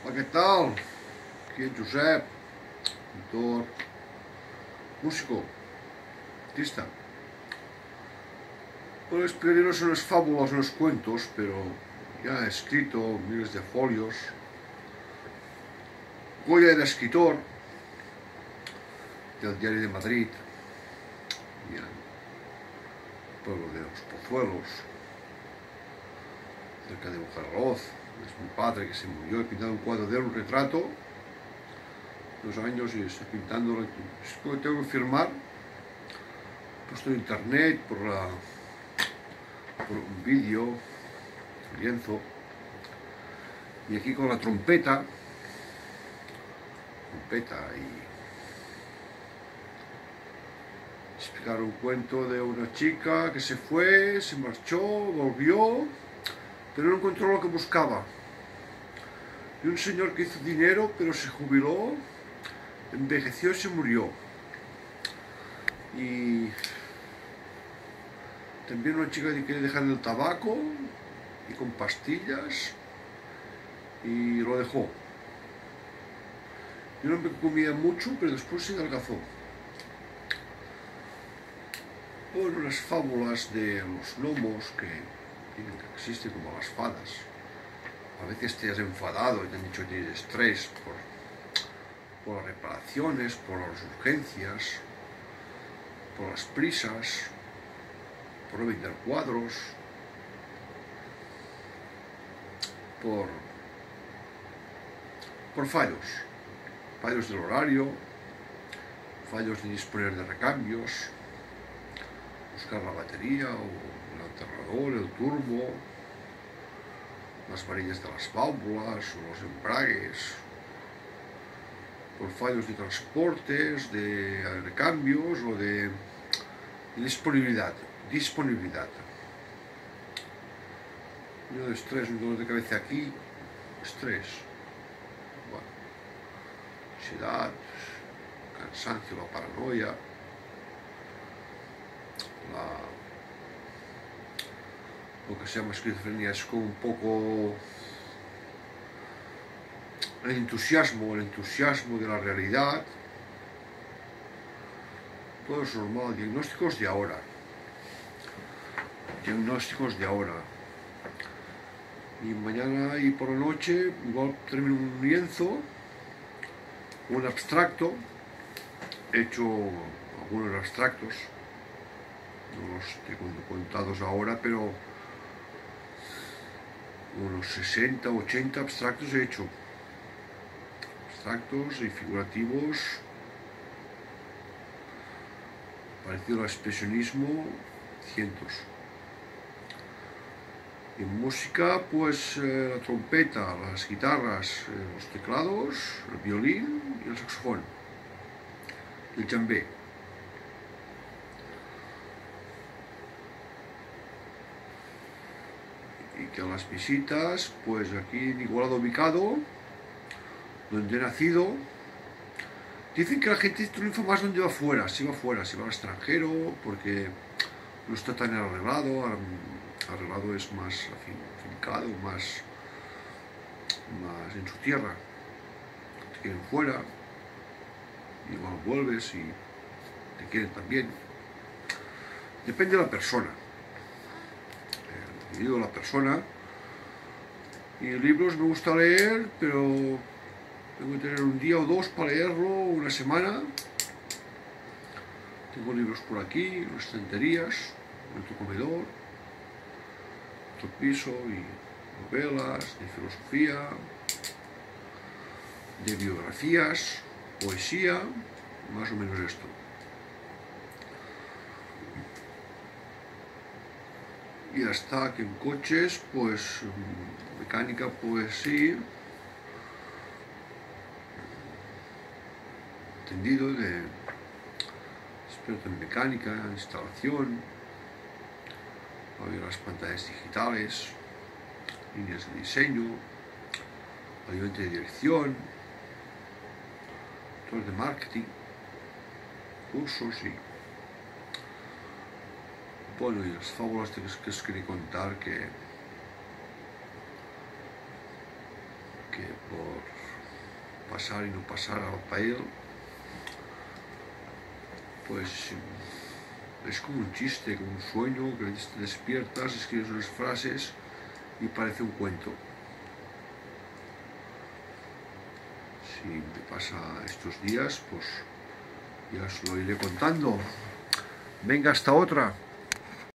Hola, ¿qué tal? Aquí es Josep, pintor, músico, artista. Bueno, escribir no son unas fábulas, unos cuentos, pero ya he escrito miles de folios. Goya era escritor del Diario de Madrid, y en el pueblo de los Pozuelos, cerca de Bujaraloz. Es mi padre que se murió. He pintado un cuadro de él, un retrato, 2 años, y estoy pintándolo. Tengo que firmar, puesto en internet, por un vídeo, un lienzo, y aquí con la trompeta y explicar un cuento de una chica que se fue, se marchó, volvió, pero no encontró lo que buscaba. Y un señor que hizo dinero, pero se jubiló, envejeció y se murió. Y también una chica que quería dejar el tabaco y con pastillas, y lo dejó. Y un hombre que comía mucho, pero después se adelgazó. Bueno, las fábulas de los gnomos que existen, como las fadas. A veces te has enfadado y te han dicho que tienes estrés por las reparaciones, por las urgencias, por las prisas, por no vender cuadros, por fallos del horario, fallos de disponer de recambios, buscar la batería o el alternador, el turbo, las varillas de las válvulas o los embragues, por fallos de transportes, de recambios o de disponibilidad. Yo de estrés, un dolor de cabeza aquí, estrés, bueno, ansiedad, cansancio, la paranoia, lo que se llama esquizofrenia es como un poco el entusiasmo de la realidad. Todo es normal. Diagnósticos de ahora. Y mañana y por la noche igual termino un lienzo, un abstracto. He hecho algunos abstractos, no los tengo contados ahora, pero unos 60 o 80 abstractos he hecho. Abstractos y figurativos, parecido al expresionismo, cientos. En música, pues la trompeta, las guitarras, los teclados, el violín y el saxofón, el djembé. Y que las visitas, pues aquí en Igualada ubicado, donde he nacido. Dicen que la gente triunfa más donde va fuera, si va al extranjero, porque no está tan arreglado. Arreglado es más afincado, más en su tierra. Te quieren fuera, igual vuelves y te quieren también. Depende de la persona, de la persona. Y libros me gusta leer, pero tengo que tener un día o dos para leerlo, una semana. Tengo libros por aquí, en las estanterías, en otro comedor, otro piso, y novelas, de filosofía, de biografías, poesía, más o menos esto. Y hasta que en coches, pues mecánica, pues sí, entendido de experto en mecánica, instalación, las pantallas digitales, líneas de diseño, ayudante de dirección, todo de marketing, cursos y bueno, y las fábulas que os quería contar que por pasar y no pasar para él, pues es como un chiste, como un sueño, que te despiertas, escribes unas frases y parece un cuento. Si me pasa estos días, pues ya os lo iré contando. Venga, hasta otra.